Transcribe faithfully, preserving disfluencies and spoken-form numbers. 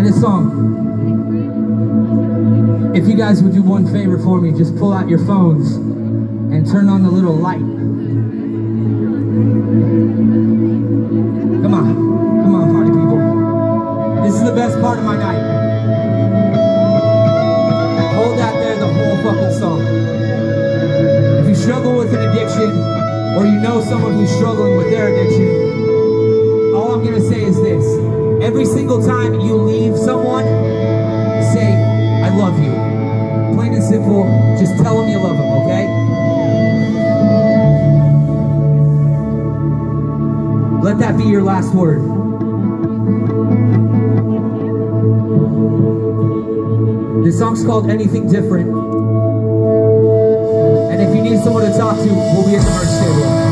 And this song, if you guys would do one favor for me, just pull out your phones and turn on the little light. Come on, come on, party people. This is the best part of my night. Hold that there the whole fucking song. If you struggle with an addiction, or you know someone who's struggling with their addiction, all I'm gonna say is this. Every single time you leave someone, say, I love you. Plain and simple, just tell them you love them, okay? Let that be your last word. This song's called Anything Different. And if you need someone to talk to, we'll be at the merch table.